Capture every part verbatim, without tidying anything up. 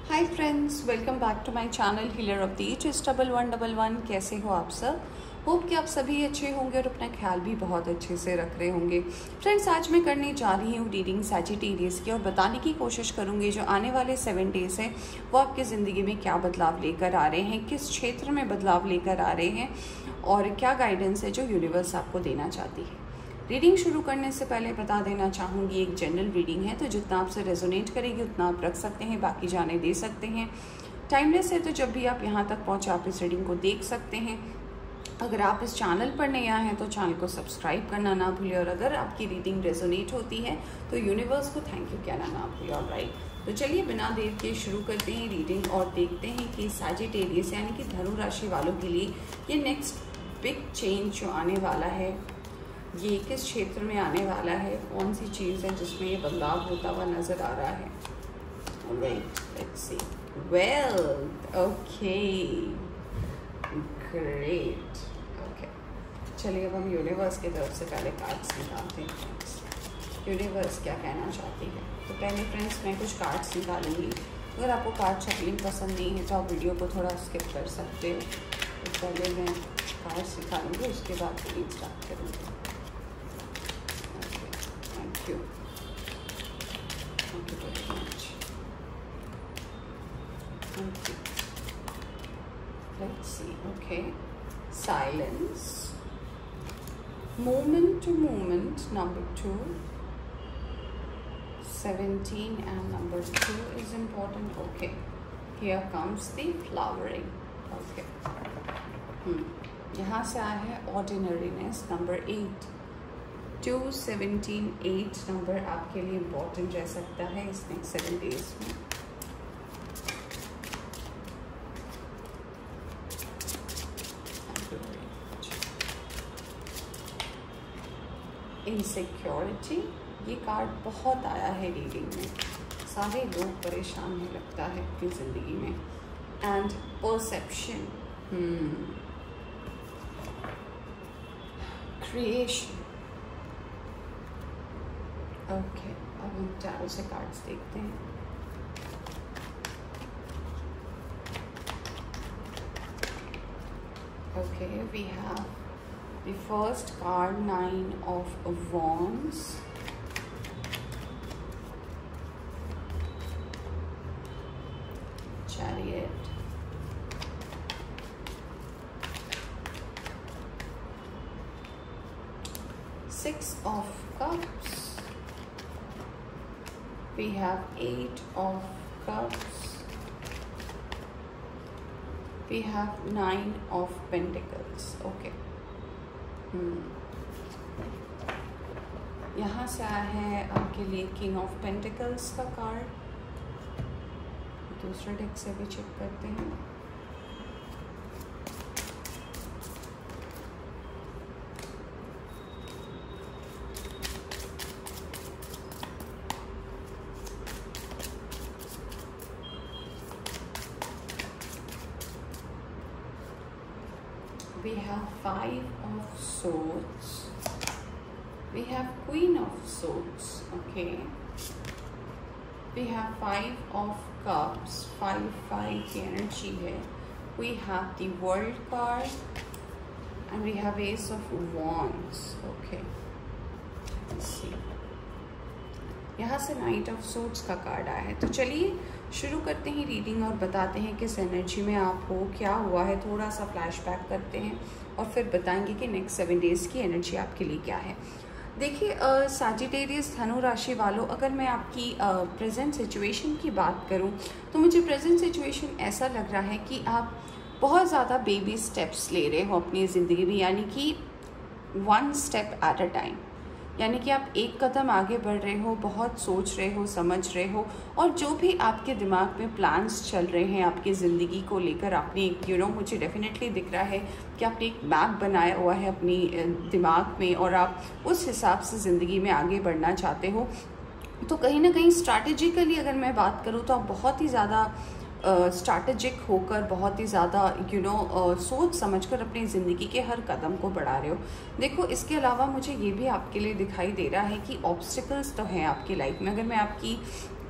Hi friends, welcome back to my channel healer of the age double one double one. कैसे हो आप सब? Hope कि आप सभी अच्छे होंगे और अपना ख्याल भी बहुत अच्छे से रख रहे होंगे। फ्रेंड्स, आज मैं करने जा रही हूँ रीडिंग सैजिटेरियस की और बताने की कोशिश करूँगी जो आने वाले सेवन डेज हैं वो आपकी ज़िंदगी में क्या बदलाव लेकर आ रहे हैं, किस क्षेत्र में बदलाव लेकर आ रहे हैं और क्या गाइडेंस है जो यूनिवर्स आपको देना चाहती है। रीडिंग शुरू करने से पहले बता देना चाहूँगी, एक जनरल रीडिंग है तो जितना आपसे रेजोनेट करेगी उतना आप रख सकते हैं, बाकी जाने दे सकते हैं। टाइमलेस है तो जब भी आप यहाँ तक पहुँचे आप इस रीडिंग को देख सकते हैं। अगर आप इस चैनल पर नए आए हैं तो चैनल को सब्सक्राइब करना ना भूलें और अगर आपकी रीडिंग रेजोनेट होती है तो यूनिवर्स को थैंक यू कहना ना भूलें। ऑलराइट, तो चलिए बिना देर के शुरू करते हैं रीडिंग और देखते हैं कि सैजिटेरियस यानी कि धनु राशि वालों के लिए ये नेक्स्ट बिग चेंज जो आने वाला है ये किस क्षेत्र में आने वाला है, कौन सी चीज़ है जिसमें ये बदलाव होता हुआ नजर आ रहा है। Alright, let's see. Wealth, okay, great, okay. चलिए अब हम यूनिवर्स की तरफ से पहले कार्ड्स निकालते हैं। यूनिवर्स क्या कहना चाहती है? तो पहले फ्रेंड्स मैं कुछ कार्ड्स निकालूंगी। अगर आपको कार्ड शफलिंग पसंद नहीं है तो आप वीडियो को थोड़ा स्किप कर सकते हो। तो पहले मैं कार्ड्स निकालूंगी, उसके बाद रीडिंग स्टार्ट करूँगी। Thank you. Thank you very much. Thank you. Let's see. Okay. Silence. Moment to moment. Number two. Seventeen and number two is important. Okay. Here comes the flowering. Okay. Hmm. यहाँ से आया है ordinariness. Number eight. Two seventeen eight number आपके लिए important रह सकता है इस नेक्स्ट सेवन डेज में। इनसिक्योरिटी, ये कार्ड बहुत आया है रीडिंग में। सारे लोग परेशान है लगता है अपनी ज़िंदगी में। And perception, creation. ओके, अब हम चारों से कार्ड्स देखते हैं। Okay, we have the first card nine of wands, chariot, six of cups, we have eight of cups, we have nine of pentacles. Okay. hmm. यहाँ से आया है आपके लिए किंग ऑफ पेंटिकल्स का कार्ड। दूसरे डेक से भी चेक करते हैं। We have five of swords, we have queen of swords. Okay, we have five of cups, five five की energy है। we have the world card and we have ace of wands. Okay, let's see. यहाँ से knight of swords का card आया है। तो चलिए शुरू करते हैं रीडिंग और बताते हैं किस एनर्जी में आप हो, क्या हुआ है, थोड़ा सा फ्लैशबैक करते हैं और फिर बताएंगे कि नेक्स्ट सेवन डेज़ की एनर्जी आपके लिए क्या है। देखिए सैजिटेरियस धनु राशि वालों, अगर मैं आपकी प्रेजेंट सिचुएशन की बात करूं तो मुझे प्रेजेंट सिचुएशन ऐसा लग रहा है कि आप बहुत ज़्यादा बेबी स्टेप्स ले रहे हो अपनी ज़िंदगी में, यानी कि one step at a time, यानी कि आप एक कदम आगे बढ़ रहे हो, बहुत सोच रहे हो, समझ रहे हो और जो भी आपके दिमाग में प्लान्स चल रहे हैं आपकी ज़िंदगी को लेकर, आपने एक यू नो मुझे डेफिनेटली दिख रहा है कि आपने एक मैप बनाया हुआ है अपनी दिमाग में और आप उस हिसाब से ज़िंदगी में आगे बढ़ना चाहते हो। तो कहीं ना कहीं स्ट्रैटेजिकली अगर मैं बात करूँ तो आप बहुत ही ज़्यादा स्ट्रैटेजिक होकर, बहुत ही ज़्यादा यू नो सोच समझकर अपनी ज़िंदगी के हर कदम को बढ़ा रहे हो। देखो, इसके अलावा मुझे ये भी आपके लिए दिखाई दे रहा है कि ऑब्स्टिकल्स तो हैं आपकी लाइफ में। अगर मैं आपकी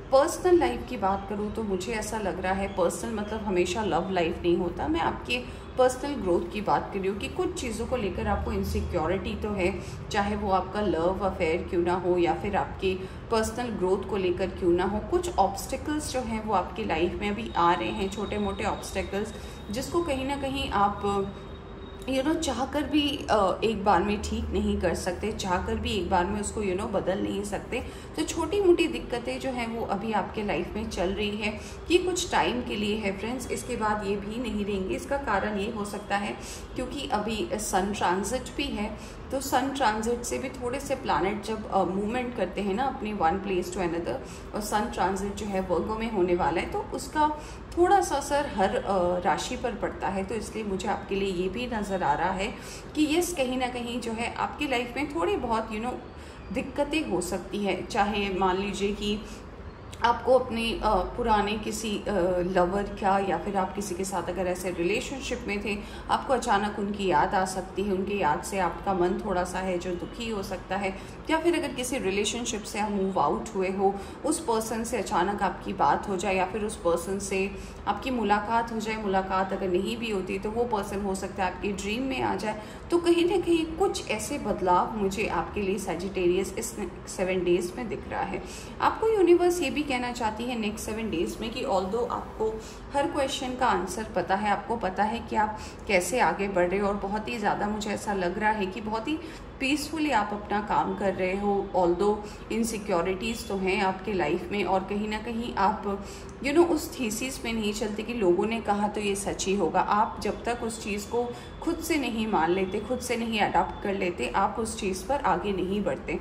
पर्सनल लाइफ की बात करूँ तो मुझे ऐसा लग रहा है, पर्सनल मतलब हमेशा लव लाइफ नहीं होता, मैं आपके पर्सनल ग्रोथ की बात कर रही हूँ कि कुछ चीज़ों को लेकर आपको इनसिक्योरिटी तो है, चाहे वो आपका लव अफेयर क्यों ना हो या फिर आपके पर्सनल ग्रोथ को लेकर क्यों ना हो। कुछ ऑब्स्टिकल्स जो हैं वो आपकी लाइफ में अभी आ रहे हैं, छोटे मोटे ऑब्स्टिकल्स, जिसको कहीं ना कहीं आप यू नो चाह कर भी एक बार में ठीक नहीं कर सकते, चाह कर भी एक बार में उसको यू नो बदल नहीं सकते। तो छोटी मोटी दिक्कतें जो हैं वो अभी आपके लाइफ में चल रही है, ये कुछ टाइम के लिए है फ्रेंड्स, इसके बाद ये भी नहीं रहेंगे। इसका कारण ये हो सकता है क्योंकि अभी सन ट्रांजिट भी है, तो सन ट्रांजिट से भी थोड़े से प्लैनेट जब मूवमेंट uh, करते हैं ना अपनी वन प्लेस टू अनदर, और सन ट्रांजिट जो है वर्गो में होने वाला है, तो उसका थोड़ा सा असर हर uh, राशि पर पड़ता है। तो इसलिए मुझे आपके लिए ये भी नज़र आ रहा है कि यस कहीं ना कहीं जो है आपकी लाइफ में थोड़ी बहुत यू नो दिक्कतें हो सकती है। चाहे मान लीजिए कि आपको अपने पुराने किसी लवर का या फिर आप किसी के साथ अगर ऐसे रिलेशनशिप में थे, आपको अचानक उनकी याद आ सकती है, उनकी याद से आपका मन थोड़ा सा है जो दुखी हो सकता है, या फिर अगर किसी रिलेशनशिप से आप मूव आउट हुए हो, उस पर्सन से अचानक आपकी बात हो जाए या फिर उस पर्सन से आपकी मुलाकात हो जाए, मुलाकात अगर नहीं भी होती तो वो पर्सन हो सकता है आपकी ड्रीम में आ जाए। तो कहीं ना कहीं कुछ ऐसे बदलाव मुझे आपके लिए सैजिटेरियस इस सेवन डेज में दिख रहा है। आपको यूनिवर्स ये भी कहना चाहती है नेक्स्ट सेवन डेज में कि ऑल्दो आपको हर क्वेश्चन का आंसर पता है, आपको पता है कि आप कैसे आगे बढ़ रहे हो, और बहुत ही ज़्यादा मुझे ऐसा लग रहा है कि बहुत ही पीसफुली आप अपना काम कर रहे हो। ऑल्दो इनसिक्योरिटीज़ तो हैं आपके लाइफ में, और कहीं ना कहीं आप यू नो उस थीसिस में नहीं चलते कि लोगों ने कहा तो ये सच ही होगा। आप जब तक उस चीज़ को खुद से नहीं मान लेते, खुद से नहीं अडॉप्ट कर लेते, आप उस चीज़ पर आगे नहीं बढ़ते।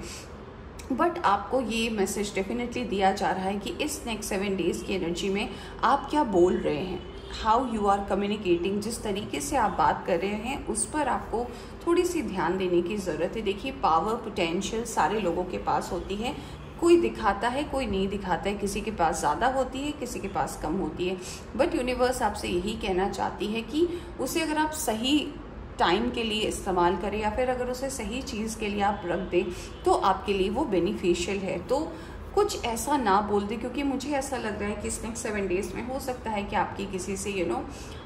बट आपको ये मैसेज डेफिनेटली दिया जा रहा है कि इस नेक्स्ट सेवन डेज की एनर्जी में आप क्या बोल रहे हैं, हाउ यू आर कम्युनिकेटिंग, जिस तरीके से आप बात कर रहे हैं उस पर आपको थोड़ी सी ध्यान देने की ज़रूरत है। देखिए पावर पोटेंशियल सारे लोगों के पास होती है, कोई दिखाता है कोई नहीं दिखाता है, किसी के पास ज़्यादा होती है किसी के पास कम होती है। बट यूनिवर्स आपसे यही कहना चाहती है कि उसे अगर आप सही टाइम के लिए इस्तेमाल करें या फिर अगर उसे सही चीज़ के लिए आप रख दें तो आपके लिए वो बेनिफिशियल है। तो कुछ ऐसा ना बोल दे, क्योंकि मुझे ऐसा लग रहा है कि इस नेक्स्ट सेवन डेज में हो सकता है कि आपकी किसी से यू नो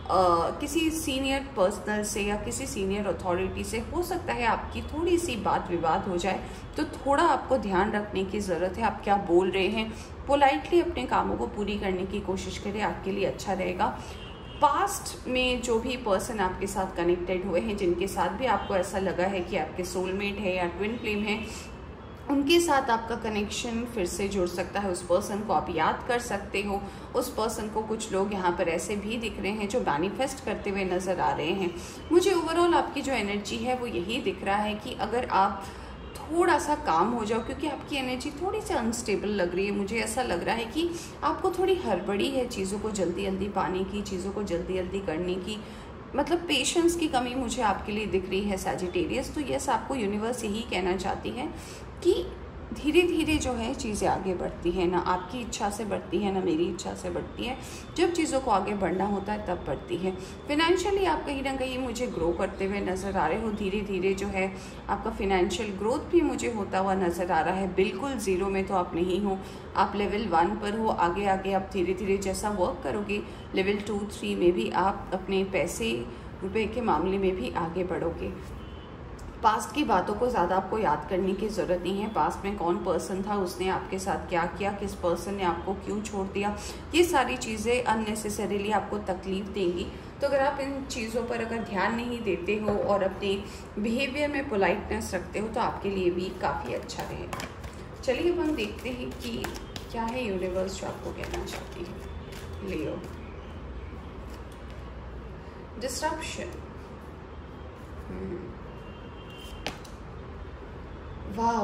किसी सीनियर पर्सनल से या किसी सीनियर अथॉरिटी से हो सकता है आपकी थोड़ी सी बात विवाद हो जाए। तो थोड़ा आपको ध्यान रखने की ज़रूरत है, आप क्या बोल रहे हैं, पोलाइटली अपने कामों को पूरी करने की कोशिश करें, आपके लिए अच्छा रहेगा। पास्ट में जो भी पर्सन आपके साथ कनेक्टेड हुए हैं, जिनके साथ भी आपको ऐसा लगा है कि आपके सोलमेट है या ट्विन फ्लेम है, उनके साथ आपका कनेक्शन फिर से जुड़ सकता है। उस पर्सन को आप याद कर सकते हो। उस पर्सन को कुछ लोग यहाँ पर ऐसे भी दिख रहे हैं जो मैनिफेस्ट करते हुए नज़र आ रहे हैं। मुझे ओवरऑल आपकी जो एनर्जी है वो यही दिख रहा है कि अगर आप थोड़ा सा काम हो जाओ, क्योंकि आपकी एनर्जी थोड़ी सी अनस्टेबल लग रही है, मुझे ऐसा लग रहा है कि आपको थोड़ी हड़बड़ी है चीज़ों को जल्दी जल्दी पाने की, चीज़ों को जल्दी जल्दी करने की, मतलब पेशेंस की कमी मुझे आपके लिए दिख रही है सैजिटेरियस। तो यस आपको यूनिवर्स यही कहना चाहती है कि धीरे धीरे जो है चीज़ें आगे बढ़ती हैं, ना आपकी इच्छा से बढ़ती है ना मेरी इच्छा से बढ़ती है। जब चीज़ों को आगे बढ़ना होता है तब बढ़ती है। फिनेंशियली आप कहीं ना कहीं मुझे ग्रो करते हुए नज़र आ रहे हो, धीरे धीरे जो है आपका फिनेंशियल ग्रोथ भी मुझे होता हुआ नज़र आ रहा है। बिल्कुल ज़ीरो में तो आप नहीं हो, आप लेवल वन पर हो। आगे आगे आप धीरे धीरे जैसा वर्क करोगे लेवल टू थ्री में भी आप अपने पैसे रुपए के मामले में भी आगे बढ़ोगे। पास्ट की बातों को ज़्यादा आपको याद करने की ज़रूरत नहीं है। पास्ट में कौन पर्सन था, उसने आपके साथ क्या किया, किस पर्सन ने आपको क्यों छोड़ दिया, ये सारी चीज़ें अननेसेसरीली आपको तकलीफ देंगी। तो अगर आप इन चीज़ों पर अगर ध्यान नहीं देते हो और अपने बिहेवियर में पोलाइटनेस रखते हो तो आपके लिए भी काफ़ी अच्छा रहेगा। चलिए अब हम देखते हैं कि क्या है यूनिवर्स जो आपको कहना चाहती है। Leo, disruption, wow,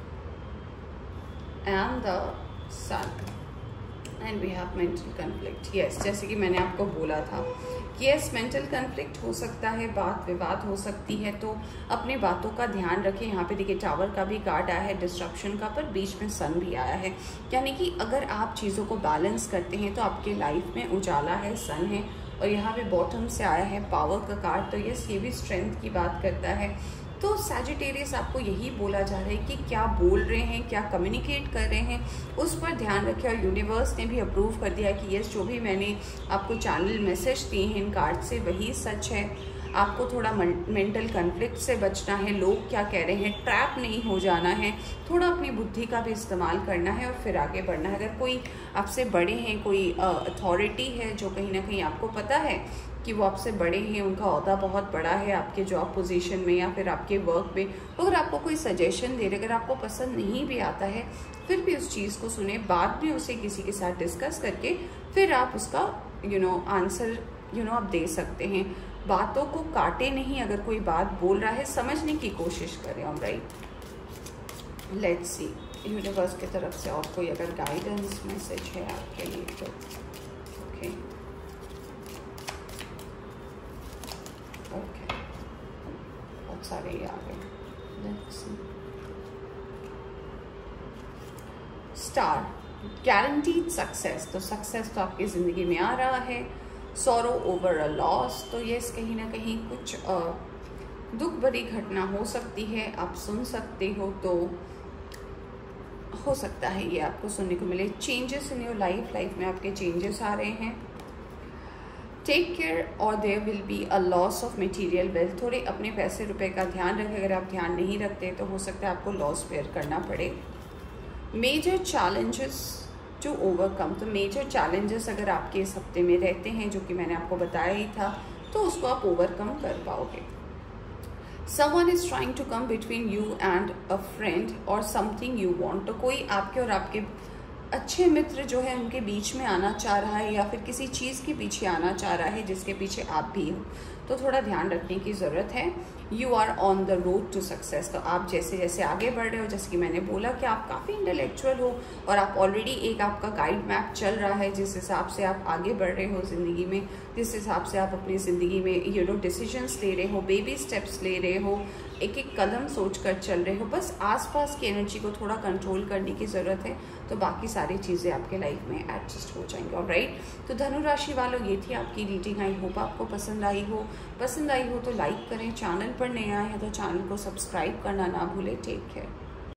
and the sun and we have mental conflict. yes, जैसे कि मैंने आपको बोला था कि yes, मेंटल कन्फ्लिक्ट हो सकता है, बात विवाद हो सकती है, तो अपनी बातों का ध्यान रखें। यहाँ पे देखिए टावर का भी कार्ड आया है, डिस्ट्रप्शन का, पर बीच में सन भी आया है, यानी कि अगर आप चीज़ों को बैलेंस करते हैं तो आपके लाइफ में उजाला है, सन है। और यहाँ पे बॉटम से आया है पावर का कार्ड, तो यस ये भी स्ट्रेंथ की बात करता है। तो सैजिटेरियस आपको यही बोला जा रहा है कि क्या बोल रहे हैं, क्या कम्युनिकेट कर रहे हैं, उस पर ध्यान रखें। और यूनिवर्स ने भी अप्रूव कर दिया कि यस, जो भी मैंने आपको चैनल मैसेज दिए हैं इन कार्ड से वही सच है। आपको थोड़ा मेंटल कन्फ्लिक्ट से बचना है, लोग क्या कह रहे हैं ट्रैप नहीं हो जाना है, थोड़ा अपनी बुद्धि का भी इस्तेमाल करना है और फिर आगे बढ़ना है। अगर कोई आपसे बड़े हैं, कोई अथॉरिटी है जो कहीं ना कहीं आपको पता है कि वो आपसे बड़े हैं, उनका ओहदा बहुत बड़ा है आपके जॉब पोजीशन में या फिर आपके वर्क में, अगर आपको कोई सजेशन दे रहे, अगर आपको पसंद नहीं भी आता है फिर भी उस चीज़ को सुने, बाद में उसे किसी के साथ डिस्कस करके फिर आप उसका you know answer you know आप दे सकते हैं। बातों को काटे नहीं, अगर कोई बात बोल रहा है समझने की कोशिश करें। ऑलराइट, लेट्स सी यूनिवर्स की तरफ से और कोई अगर गाइडेंस मैसेज है आपके लिए तो ओके ओके बहुत सारे ही आ गए। Let's see star, guaranteed success, तो सक्सेस तो आपकी ज़िंदगी में आ रहा है। सॉरो ओवर अ लॉस, तो ये कहीं ना कहीं कुछ आ, दुख भरी घटना हो सकती है, आप सुन सकते हो, तो हो सकता है ये आपको सुनने को मिले। Changes in your life, life में आपके चेंजेस आ रहे हैं। टेक केयर और there will be a loss of material wealth, थोड़े अपने पैसे रुपए का ध्यान रखें, अगर आप ध्यान नहीं रखते तो हो सकता है आपको लॉस बेयर करना पड़े। मेजर चैलेंजेस टू ओवरकम, तो मेजर चैलेंजेस अगर आपके इस हफ्ते में रहते हैं, जो कि मैंने आपको बताया ही था, तो उसको आप ओवरकम कर पाओगे। Someone is trying to come between you and a friend or something you want, तो कोई आपके और आपके अच्छे मित्र जो है उनके बीच में आना चाह रहा है या फिर किसी चीज़ के पीछे आना चाह रहा है जिसके पीछे आप भी हो, तो थोड़ा ध्यान रखने की ज़रूरत है। You are on the road to success, तो आप जैसे जैसे आगे बढ़ रहे हो, जैसे कि मैंने बोला कि आप काफ़ी इंटेलेक्चुअल हो और आप ऑलरेडी एक आपका गाइड मैप चल रहा है जिस हिसाब से आप आगे बढ़ रहे हो ज़िंदगी में, जिस हिसाब से आप अपनी ज़िंदगी में यू नो डिसीजंस ले रहे हो, बेबी स्टेप्स ले रहे हो, एक एक कदम सोच कर चल रहे हो। बस आसपास की एनर्जी को थोड़ा कंट्रोल करने की ज़रूरत है, तो बाकी सारी चीज़ें आपके लाइफ में एडजस्ट हो जाएंगी। ऑलराइट, तो धनु राशि वालों ये थी आपकी रीडिंग। आई होप आपको पसंद आई हो। पसंद आई हो तो लाइक करें, चैनल पर नए आए हैं तो चैनल को सब्सक्राइब करना ना भूलें। Take care.